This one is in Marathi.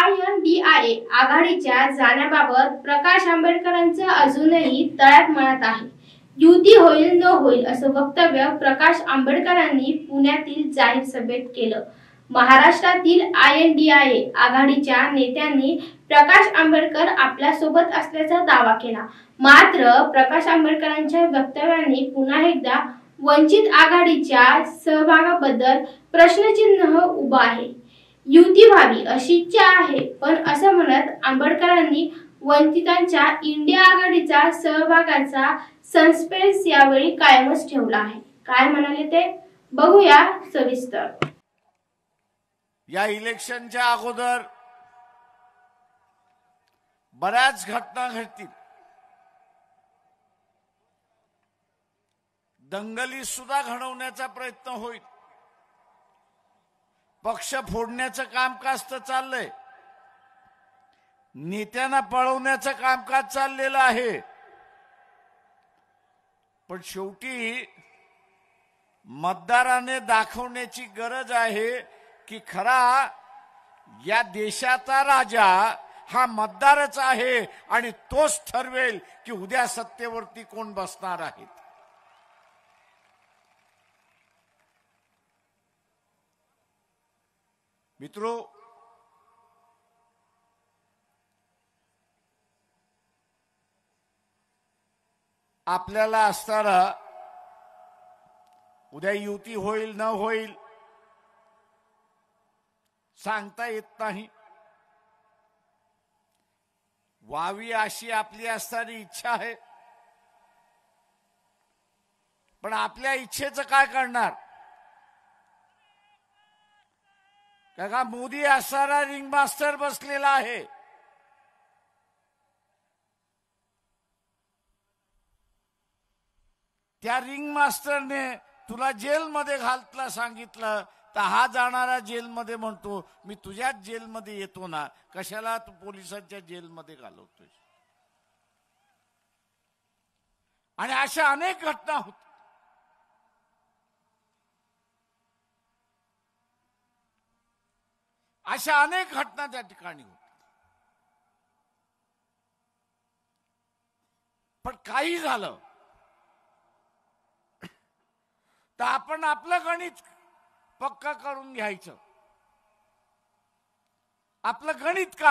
INDIA आघाडीच्या जाण्याबाबत प्रकाश आंबेडकरांचं अजूनही तळ्यात मळत आहे। युती होईल न होईल असं वक्तव्य प्रकाश आंबेडकरांनी पुण्यातील जाहीर सभेत केलं। महाराष्ट्रातील INDIA आघाडीच्या नेत्यांनी प्रकाश आंबेडकर आपल्या सोबत असल्याचा दावा केला। मात्र प्रकाश आंबेडकरांच्या वक्तव्यांनी पुन्हा एकदा वंचित आघाडीच्या सहभागाबद्दल प्रश्नचिन्ह उभा आहे। युती व्हावी अशी इच्छा आहे, पण असं म्हणत आंबेडकरांनी वंचितांच्या इंडिया आघाडीचा सहभागाचा सस्पेन्स यावेळी कायमच ठेवला आहे। काय म्हणाले ते बघूया सविस्तर। या इलेक्शनच्या अगोदर बऱ्याच घटना घडतील, दंगली सुद्धा घडवण्याचा प्रयत्न होईल, पक्ष फोडण्याचं कामकाज तर चाललंय, नेत्यांना पळवण्याचं कामकाज चाललेलं आहे। पण शेवटी मतदाराने दाखवण्याची गरज आहे की खरा या देशाचा राजा हा मतदारच आहे आणि तोच ठरवेल की उद्या सत्तेवरती कोण बसणार आहेत। मित्रो, आपल्याला असताना उद्या युती होईल न होईल सांगता येत नाही। व्हावी अशी आपली असणारी इच्छा आहे, पण आपल्या इच्छेचं काय करणार? का मोदी असणारा रिंग मास्टर बसलेला आहे, त्या रिंग मास्टरने तुला जेलमध्ये घालतला सांगितलं तर हा जाणारा जेलमध्ये म्हणतो मी तुझ्याच जेलमध्ये येतो ना, कशाला तू पोलिसांच्या जेलमध्ये घालवतोय? आणि अशा अनेक घटना होत। अशा अनेक घटना त्या ठिकाणी होत। पण काही झालं तर आपण आपलं गणित पक्का करून घ्यायचं। आपलं गणित